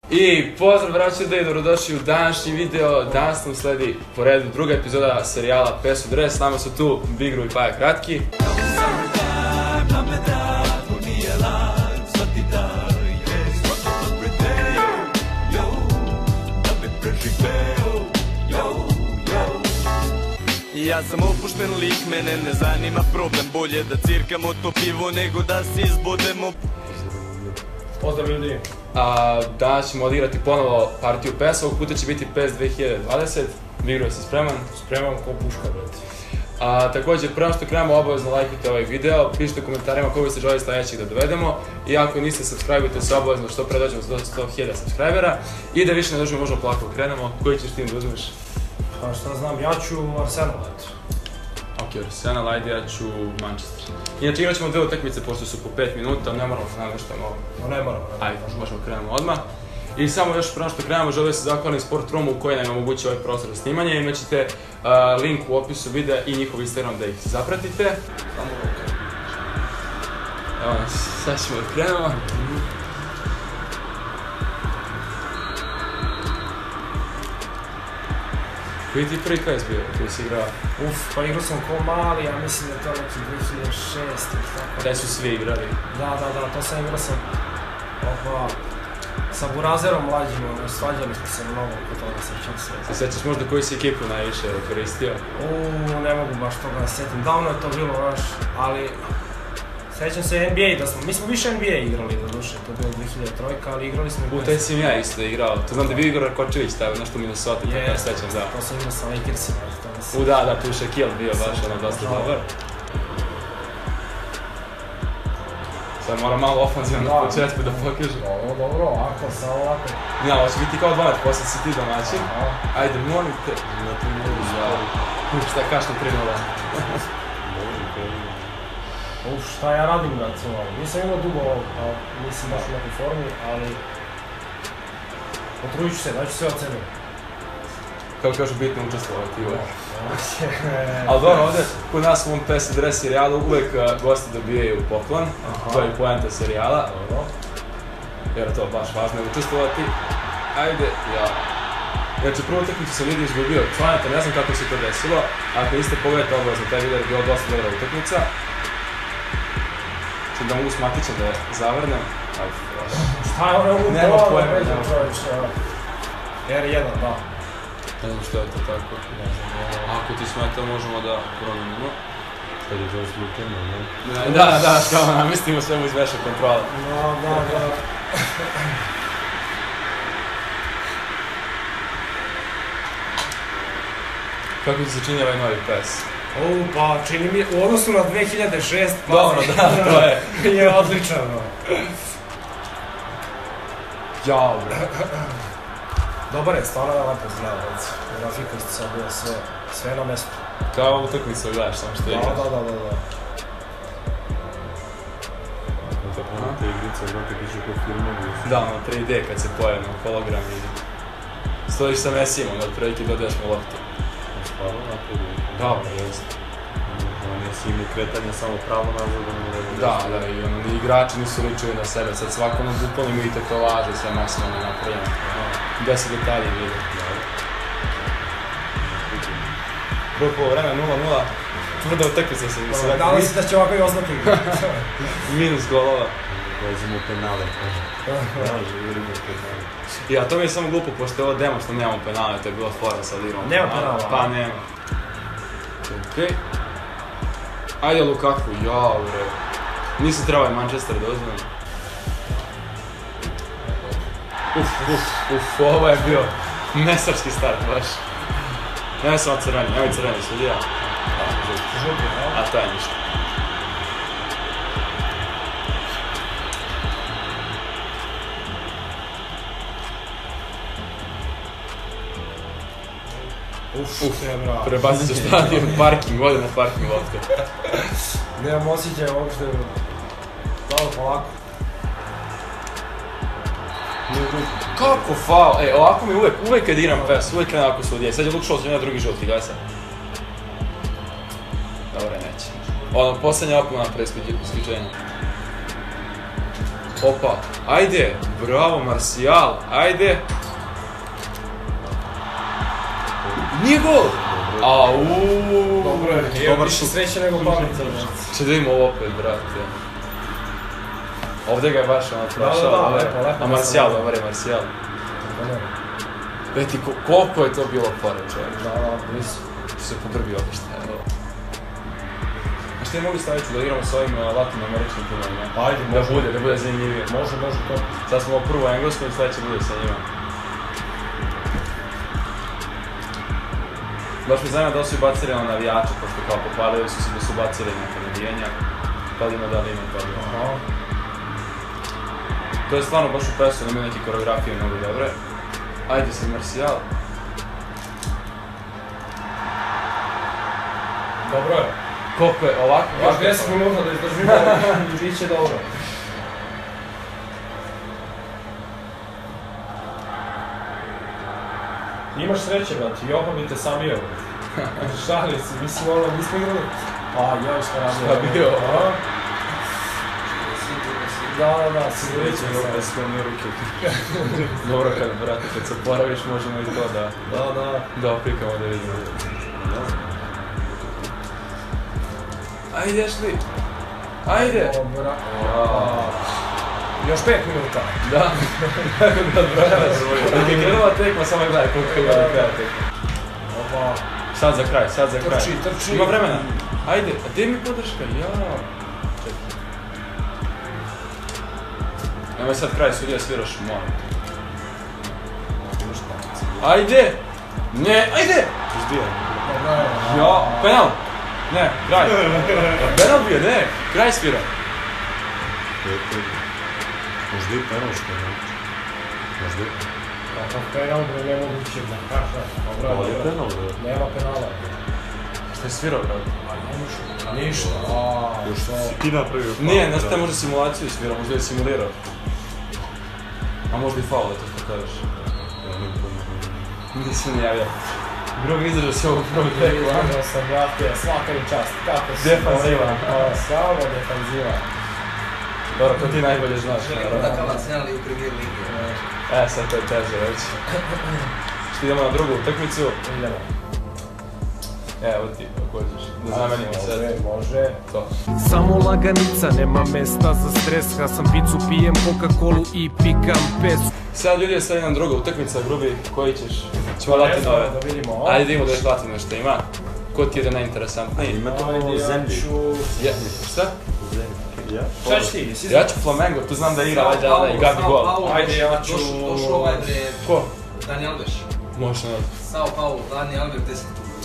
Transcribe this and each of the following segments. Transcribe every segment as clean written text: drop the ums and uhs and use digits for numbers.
I pozdrav braćo i dobrodošli u današnji video. Danas nam sledi po redu druga epizoda serijala PES u dres. S nama su tu Bigru i Paja Kratki. Ja sam opušten lik, mene ne zanima problem. Bolje da cirkamo to pivo nego da se izbodemo. Pozdrav ljudi! Danas ćemo odigrati ponovo partiju PES, ovog puta će biti PES 2020. Bigru, jesi spreman? Spreman ko puška, brate. Također, prema što krenemo, obavezno lajkujte ovaj video, pišite u komentarima koga ste želi sledećeg da dovedemo. I ako niste, subscribe-ujte se obavezno što pre dođemo do 100.000 subscribera. I da više ne dužimo, možemo polako krenemo. Koji ćeš tim da uzmeš? Pa šta znam, ja ću Arsenal, eto. Ok, Arsenal, ajde, ja ću Manchester. Inače, igrat ćemo dve utakmice, pošto su po 5 minuta, ne moramo se namještati mnogo. No ne moramo. Ajde, možemo krenemo odmah. I samo još prema što krenemo, želio se zahvalim Sport Roomu koji nam omogućuje ovaj prostor za snimanje. Imaćete link u opisu videa i njihov Instagram da ih zapratite. Evo nas, sad ćemo da krenemo. Koji ti prvi PES bio koji si igrao? Pa igrao sam ko mali, ja mislim da je to neki 2006 ili tako. Gde su svi igrali? Da, to sam igrao sam sa Burazerom mlađim, svađali smo se mnogo oko toga, sećam se. Se sećaš možda koju si ekipu najviše koristio? Ne mogu baš toga da setim, davno je to bilo, znaš, ali sećam se NBA da smo, mi smo više NBA igrali do duše, to je bilo 2003, ali igrali smo i PES. Taj sam ja isto igrao, to znam da je bio Igor Rakočević stavio nešto u Minnesota, tako da sećam, da. To sam igrao sa Lakersima, to mislim. Da, tu je Shaquille bio baš ono dosta dobar. Sad moram malo ofanzivno na početku da pokažem. Dobro, ovako, samo ovako. Ne, ovo će biti kao 12, posle si ti domaćin. Ajde, molim te. Šta kaš na 3-0? Šta ja radim, recimo, nisam imao dugo ovo, nisam baš u nekoj formi, ali potrudit ću se, daću sve od sebe. Kako kažu, bitno učestvovati uvek. Ali dobro, ovdje kod nas u ovom PES dres serijalu uvek gosti dobijaju poklon, to je poenta serijala. Jer to baš važno je učestvovati. Ajde, ja. Znači, prvu utakmicu sam vidio izgubio, stvarno ne znam kako se to desilo. Ako niste pogledajte obavezno taj video, je bilo dosta dobra utakmica. Sada da mogu s Matićem da zavrnem. Šta je ono u nema pojma. R1, da. Ne znam što je to tako. Ako ti smeta možemo da promenimo. Kad je to s lukama, ne? Da, što namestimo sve mu izveša kontrola. Da. Kako ti se čini ovaj novi PES? Pa čini mi, u odnosu na 2006, dobro, da, to je. Je odličan, Jao, bre. Dobar je, stvarno je lepo izgleda, grafika isto sad bilo sve na mestu. Kao utakmicu gledaš, samo što igraš. Da. Tako te igrice, znate pišu kao filmovi. Da, ono 3D kad se pojavi na hologram i stojiš sa Mesijom, onda otprilike dodaš mu loptu. Stvarno napredu. Da, jeste. Messi ima kretanje samo pravo nazad. Da, i ono, ni igrači nisu ličili na sebe, sad svako ono bukvalno ima i tetovaže, sve maksimalno napravljeno. 10 detalje vidim. Prvo polovreme 0-0, tvrda utakmica se mi se rekao. Nadam se da će ovako i ostati. Minus golova. Ulazimo u penale. Ja, to mi je samo glupo, pošto je ovo demo što nemamo penale, to je bila fora sad igramo. Nema penala? Pa nema. Okej. Ajde Lukaku, jao bre. Nisam trebao je Manchester da uzmem. Ovo je bio mesarski start baš. Nemoj samo crveni, nemoj crveni sudija. A to je ništa. Prebacit ću stadion, parking, ode na parking lopte. Nemam osjećaj uopšte, malo polako. Kako faul? Ovako mi uvek kad igram PES, uvek krenem ovako sudije. Sad je Luke Shaw na drugi žuti, gledaj sad. Dobre, neće. Ono, poslednja opomena pre isključenja. Opa, ajde, bravo Martial, ajde. Nije gol! Auuu! Dobro je, više sreće nego pameta. Če da imamo opet, brate. Ovdje ga je baš prošao. Da, lepo. A Martial, dobar je Martial. Veti, koliko je to bilo fora, čovjek? Da, blizu. Što se podrbio ovdje šta je. A što je mogli staviti da igramo s ovim latinoameričkim timom? Ajde, može. Da bude zanimljivije. Može to. Sad smo prvo englesko i sljedeće bude sa njima. Baš mi zanima da li su i bacili na navijače, pošto kao pohvalili su se da su bacili neka navijanja. Da li ima. Aha. To je stvarno baš u pesu, da imaju neke koreografije mnogo dobre. Ajde se Martial. Dobro je. Koliko je ovako? Još 10 minuta da izdržimo i bit će dobro. Imaš sreće, brati, Jopa bi te sabio. Šali si, mislim ono, nismo igrali. Ja šta radio. Šta bio? Da, siguriće Sreće, Jopa s kojom ruke. Dobro kad se oporaviš možemo i to da opikamo da vidimo. Ajde, Ashley! Ajde! Još 5 minuta. Da. Dok je krenula tekma, samo gledaj koliko ima do kraja tekma. Sad za kraj. Trči. Ima vremena. Ajde, a gdje mi podrška? Ja. Čekaj. Evo je sad kraj, sudija sviraš, moram. Ajde! Ne, ajde! Izbijaj. Ja, penal! Ne, kraj. Penal bio, ne, kraj svira. Možda i penal što je. Možda i. Kakav penal, bre, nemoguće da kaša. Ali je penal, bre. Nema penala. Šta je svirao, brate? Ništa. Još si ti napravio faul. Nije, znaš šta možda simulaciju svirao, možda je simulirao. A možda i faul, to što kažeš. Nisam ni javio. Grog izdržao se ovog prvog teku, a? Izdržao sam, brate, svaka mi čast. Kako si? Defanziva. Samo defanziva. Dobro, to ti najbolje znaš. Da kao nacionalni u premier ligi. Sad to je teže reći. Što idemo na drugu utakmicu? Idemo. Evo ti, ako hoćeš. Da zamenimo sad. Može. To. Samo laganica, nema mesta za stres. Hasam picu, pijem Coca-Colu i pikam pesu. Sad ljudi je sad jedna druga utakmica, Grubi, koji ćeš? Ćemo Latinove. Da vidimo. Ajde vidimo da još Latino što ima. Ko ti je da najinteresantniji? Ima to zemlji. Šta? Ja? Šta ćeš ti? Ja ću Flamengo, tu znam da igra valjda i Gabi gol. Ajde, ja ću... Došao ovaj bre... Ko? Dani Alves. Možeš na... Sao Paulo, Dani Alves 10.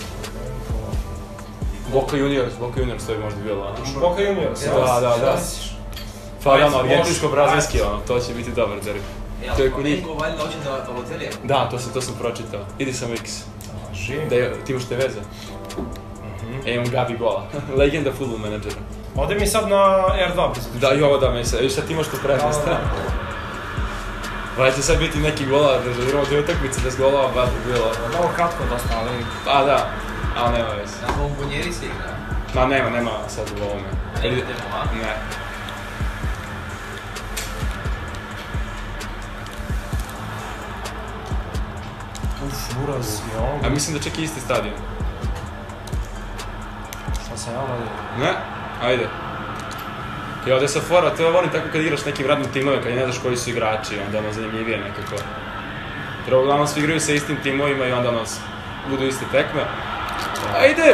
Boca Juniors to bi možda bilo, a? Boca Juniors, Da. Pa da, argentinsko-brazilski, to će biti dobar derbi. To je kod njih. Flamengo valjda hoće da Balotelija. Da, to sam pročitao. Idi samo X. Ti imaš te veze. Imam Gabi gola. Legenda Football Managera. Ode mi sad na R2 pristupiš. Da, i ovo da mi se, viš sad ti imaš tu prednost. Valjda će sad biti neki gola, da igramo 2 utakmice, 10 golova, baš bi bilo. Ovo kratko dosta, ali... Pa da, ali nema veze. Na Bombonjeri se igra. Ma nema sad u ovome. Nema, a? Ne. Buraz je on. A mislim da čak i isti stadion. Šta se ja radi? Ne? Ajde. I ovdje sa fora, to volim tako kad igraš nekim radnim timovima, kad ne znaš koji su igrači, onda ono zanimljivije nekako. Jer uglavnom svi igraju sa istim timovima i onda ono budu iste tekme. Ajde!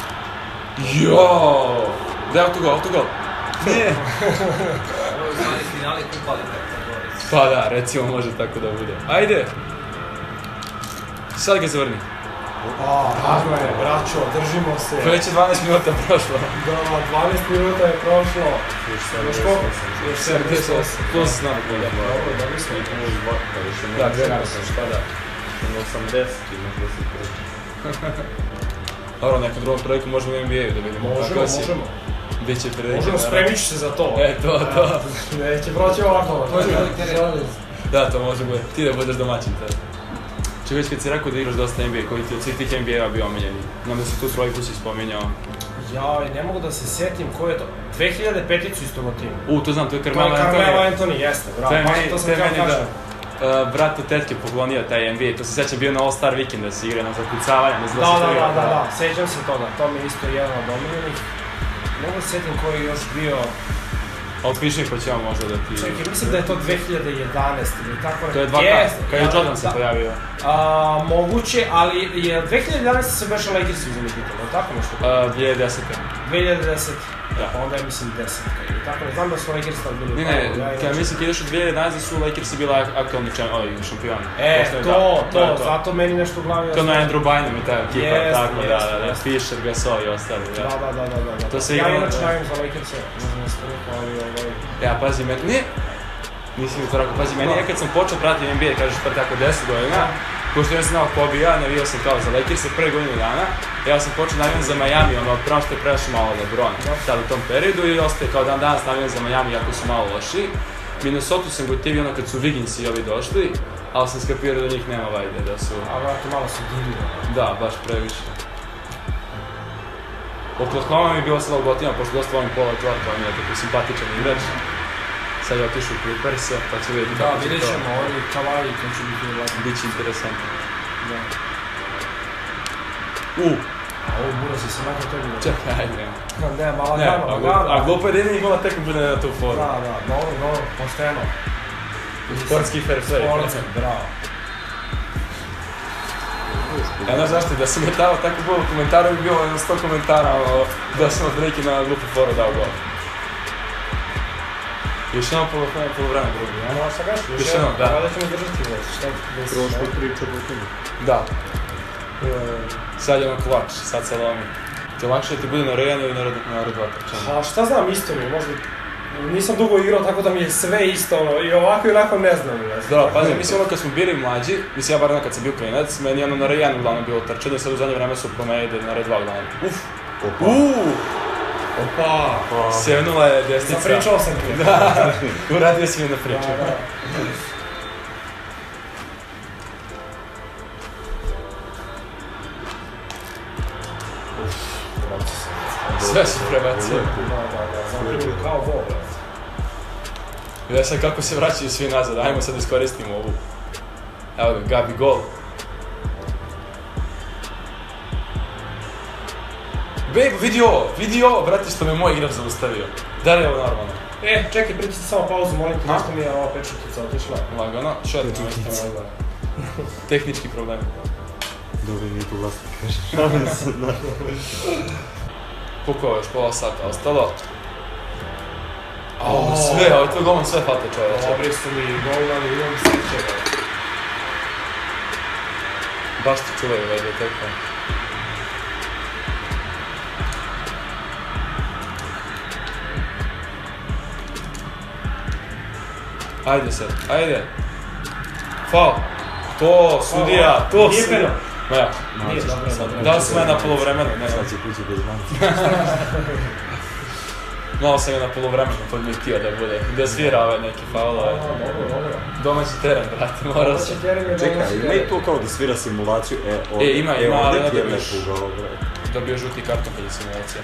Joooo! Gdje je autogol? Ne! Ovo je zvani finale Kupa Libertadores. Pa da, recimo može tako da bude. Ajde! Sad ga zavrni. Tako je, braćo, držimo se. Već je 12 minuta prošlo. Da, 12 minuta je prošlo. Još koliko? Još 78. To se znam bolje. Dobro, da mislim. Da, 2 naravno, šta da. 80 i možda se Dobro, neku drugom trojku možemo u NBA-u da vidimo. Možemo. Gdje će prilike. Možemo, spremit ću se za to. To. Neće proći ovako. To je velik teren. Da, to može biti. Ti da budeš domaćin tada. Čekaj, kad si rekao da igraš dosta NBA, koji ti od svih tih NBA-a bio omiljeni? Znam da si tu trojku si spominjao. Joj, ne mogu da se sjetim ko je to. 2005-icu isto na timu. To znam, to je To je Carmelo Anthony. Carmelo Anthony, jeste, bravo. To sam htio kažem. Brat od tetke poklonio taj NBA, to se sjećam bio na All-Star Weekend da se igra na zakucavanje, ne znam da se to igra. Da, sjećam se toga, to mi je isto jedan od omiljenih. Ne mogu se sjetim koji je još bio... Otpiši pa ćemo možda da ti... Čekaj, mislim da je to 2011 ili tako... To je 2K, kad je Jordan se pojavio. Moguće, ali je 2011 se baš Lakersi uzeli titul, je tako nešto? 2010. 2010, da. Pa onda je mislim 10. Tako ne znam da su Lakersi tad bili... Ne, kada mislim kad ideš u 2011 su Lakersi bila aktualni šampioni. Zato meni nešto u glavi... To na Andrew Bynum i ta ekipa, tako da, Fisher, Gasol i ostali, da. Ja inače navim za Lakerse, ne znam jeste rekao, ali Ja, pazi, nisi mi to rekao, pazi, meni je kad sam počeo pratiti NBA, kažeš pre tako 10 godina, pošto ja sam znao Kobe ja, navijao sam kao za Lakers pre godinu dana, ja sam počeo navijam za Miami, prvo što je prešao malo LeBron, tad u tom periodu i ostaje kao dan danas navijam za Miami, jako su malo loši. Minnesota sam gotivio kad su Wiggins i ovi došli, ali sam skapirao da njih nema vajde, da su... A vrati malo su divili. Da, baš previše. Oklahoma mi je bilo sada ugotivno, pošto dosta volim Paula George, on je tako simpatičan igrač. Sad je otišao u Clippersa, pa ću vidjeti kako će to... Da, vidjet ćemo, oni Kawhi, to će biti vlasno. Biće interesantno. Da. A ovo Buras je se nakon tebi da... Čekaj, ajde. Ne, malo gano. A glupo je da jedini gola tekmo bude na tu foru. Da, dobro, pošteno. Sportski fair play. Sportski, bravo. Ja znaš zašto, da sam je dao tako bilo u komentaru bi bilo 100 komentara da sam od Drake na glupu foru dao gol. Još jedno polovreme drugi, ja? No, sad gaš, još jedno, da. Kada ćemo držati već, šta je? Prošlo priča po tome. Da. Sad je ono klač, sad se lomi. Ti je lakše da ti bude na Rejanu ili na R2 trčanje? A šta znam, isto mi je, možda... Nisam dugo igrao, tako da mi je sve isto, i ovako i onako ne znam. Da, pazi, mislim kad smo bili mlađi, mislim ja bar kad sam bio klinac, meni je na R1 uglavnom bilo trčanje, sad u zadnje vreme su promenili na R2 uglavnom. Opa! Sjevnula je desnica. Zapričao sam ti. Da, uradio si mi na priču. Sve su prebacio. Zapravo kao vol. Gledaj sad kako se vraćaju svi nazad, ajmo sad iskoristimo ovu. Evo ga, Gabi gol. Babe, vidi ovo, brate, što me moj igrač zaustavio. Da li je ovo normalno? Čekaj, pritisni samo pauzu, molim te, nešto mi je ova pečutica otišla. Lagano, tehnički problem. Dobro, nije tu vlasnik, kažeš. Koliko je još pola sata ostalo? Sve, ovo je tvoj golman sve fata čovječe. Dobri su mi golmani, imam sreće. Baš ti čuvaju vede teka. Ajde sad, ajde. Faul. To, sudija, to nije sudija. Ja. Nije dobro. Da li sam ja na polovremenu? Ne znam. Sad će kući bez manca. Malo sam ga na polovremenu podmitio da bude. Da svira ove neke faulove. Dobro. Domaći teren, brate, morao sam. Čekaj, ima i to kao da svira simulaciju, ima, ali ovdje ti je dobiješ. lepo ugao, brate. Dobio žuti karton kad je simulacija.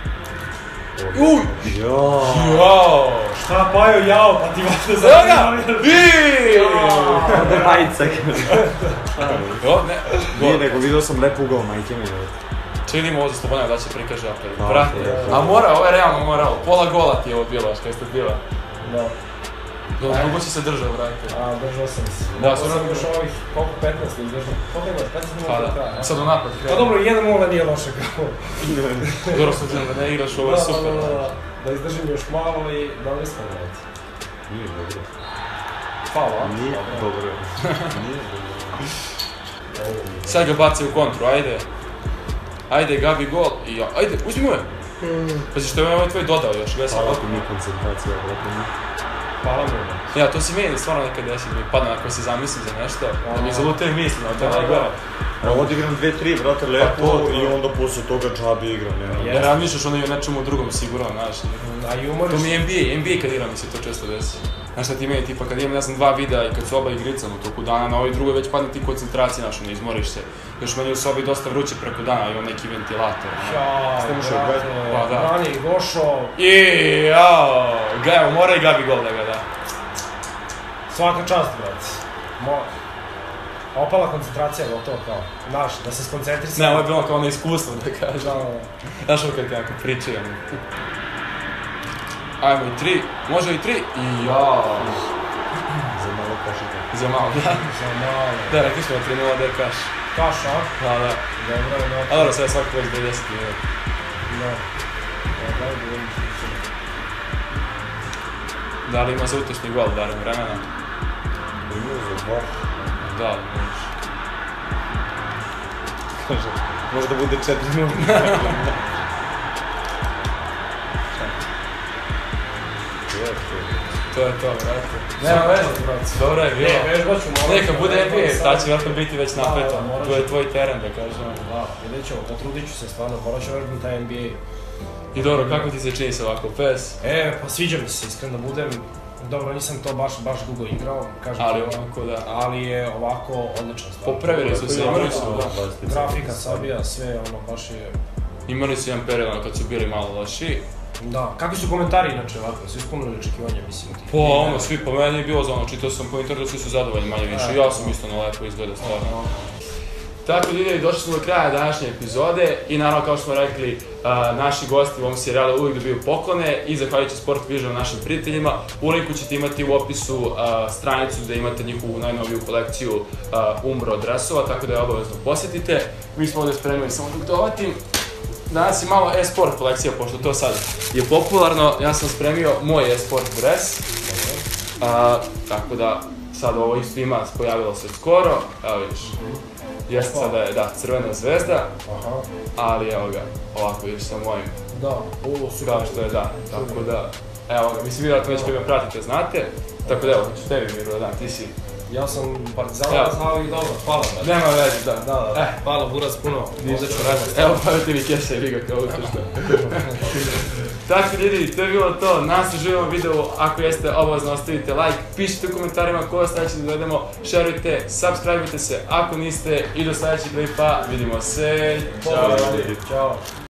Jao! Šta Pajo jao, pa ti vašte za... Evo ga! Da majica. Ne, Nije, nego vidio sam lepo ugao majke mi. Čekaj idemo ovo za Slobodana da će prikaže apel. Brate, a mora, ovo je realno moralo. Pola gola ti je ovo bilo, što jeste bila. Da. Dugo si se držao, brate. Držao sam se. Da, sam još ovih, koliko 15 izdržao. Koliko imaš, 15 minuta do kraja? Sad u napad. Pa dobro, 1-0 nije loše kao. Dobro s obzirom da ne igraš, ovo je super. Da izdržim još malo i dobro smo gledati. Nije dobro. Hvala. Nije dobro. Nije dobro. Sad ga baci u kontru, ajde. Ajde, Gabi gol i ja, ajde, uzmi mu je! Pazi što je ovaj tvoj dodao još, gledaj sad. Hvala ti mi koncentracija, brate mi. Hvala mu. Ja, to si meni stvarno nekad desi, da mi padne ako se zamislim za nešto, da mi zalutaju misli, no to je najgore. Odigram 2-3, brate, lepo i onda posle toga džabi igram, nema. Ne razmišljaš ono i o nečemu drugom sigurno, znaš. A i umoriš... To mi je NBA kad igram mi se to često desi. Znaš šta ti meni, tipa kad imam, ne znam, 2 videa i kad su oba igricam u toku dana, na ovoj drugoj već padne ti koncentracija, znaš, ne izmoriš se. Još meni u sobi dosta vruće preko dana, imam neki ventilator. Brate, Brani, Gošo. Evo, mora i Gabi gol da ga da. Svaka čast, brate. Opala koncentracija, gotovo kao, znaš, da se skoncentriš. Ne, ovo je bilo kao ono iskustvo, da kažem. Znaš ovo kad nekako pričaju. Ajmo i 3, može i 3, i Za malo kašika. Za malo, da. Za malo. Da, rekli smo 3-0 da je kaš. Kaš, a? Da. Dobro. A dobro, sve svaki pođe 90 minuta. Da. Da li ima za utešni gol, barem vremena? Ima za 2. Da, možeš. Kaže, možda bude 4-0. To je to, brate. Nema veze, brate. Dobro je bilo. Vežbaću, moram. Neka bude NBA, ta će vjerojatno biti već napeto. To je tvoj teren, da kažem. Da, vidjet ćemo, potrudit ću se stvarno, morat ću vežbati taj NBA. I dobro, kako ti se čini se ovako PES? Pa sviđa mi se, iskreno da budem. Dobro, nisam to baš dugo igrao, kažem Ali ti, ovako, da. ali je ovako odlična stvar. Popravili su se, imali su, grafika, sabija, sve, baš je... Imali su jedan period kad su bili malo lošiji. Da, kakvi su komentari inače ovako, su ispunili očekivanja, mislim ti? Pa svi po meni je bilo za čitao sam po internetu, svi su zadovoljni manje više, ja sam isto na lepo izgleda stvarno. Tako ljudi, došli smo do kraja današnje epizode i naravno kao što smo rekli, naši gosti u ovom serijalu uvijek dobiju poklone i zahvaljujući Sport Vision našim prijateljima. U linku ćete imati u opisu stranicu gdje imate njihovu najnoviju kolekciju Umbro dresova, tako da je obavezno posjetite. Mi smo ovdje spremili samo diktovati. Danas je malo e-sport kolekcija, pošto to sad je popularno, ja sam spremio moj e-sport dres. Tako da sad ovo isto ima, pojavilo se skoro, evo vidiš. Jeste sada je, da, crvena zvezda, ali evo ga, ovako vidiš sa mojim. Da, super. Kao što je, da, tako da, evo ga, mislim vjerojatno već kad me pratite znate, tako da evo, ću tebi Miro da dam, ti si. Ja sam partizanovac, ali dobro, hvala. Nema veze, da. Hvala Buraz puno. Evo pa ti mi keša i vi ga kao utošto. Tako ljudi, to je bilo to, nas se živimo videu, ako jeste obavezno ostavite like, pišite u komentarima ko vas neće da gledamo, šerujte, subscribeujte se ako niste i do sljedećeg klipa, vidimo se, čao ljudi. Ćao.